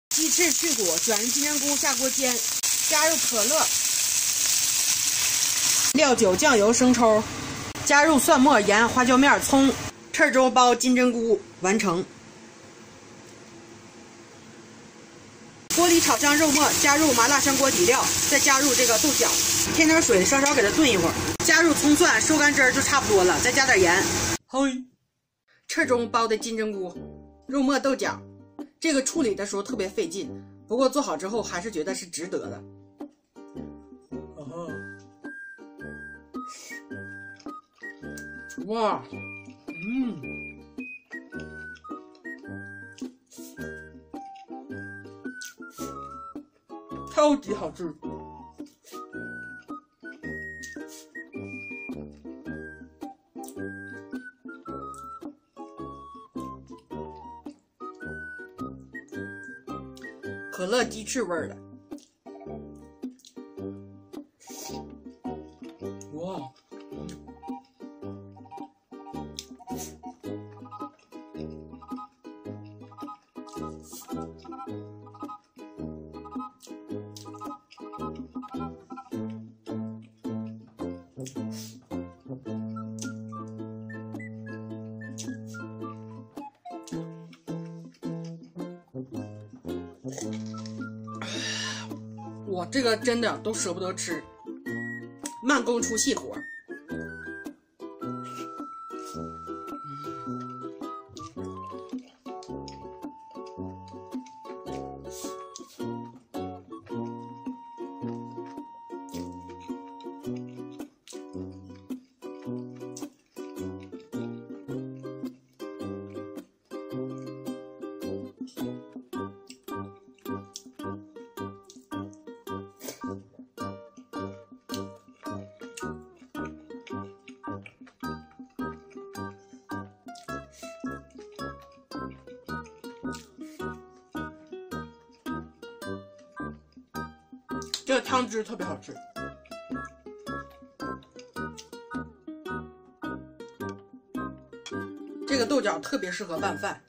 鸡翅去骨，卷入金针菇，下锅煎，加入可乐、料酒、酱油、生抽，加入蒜末、盐、花椒面、葱，翅中包金针菇，完成。锅里炒香肉末，加入麻辣香锅底料，再加入这个豆角，添点水，稍稍给它炖一会儿，加入葱蒜，收干汁儿就差不多了，再加点盐。嘿，翅中包的金针菇、肉末、豆角。这个处理的时候特别费劲，不过做好之后还是觉得是值得的。哇，超级好吃。可乐鸡翅味儿的，哇！哇，这个真的都舍不得吃，慢工出细活。这个汤汁特别好吃，这个豆角特别适合拌饭。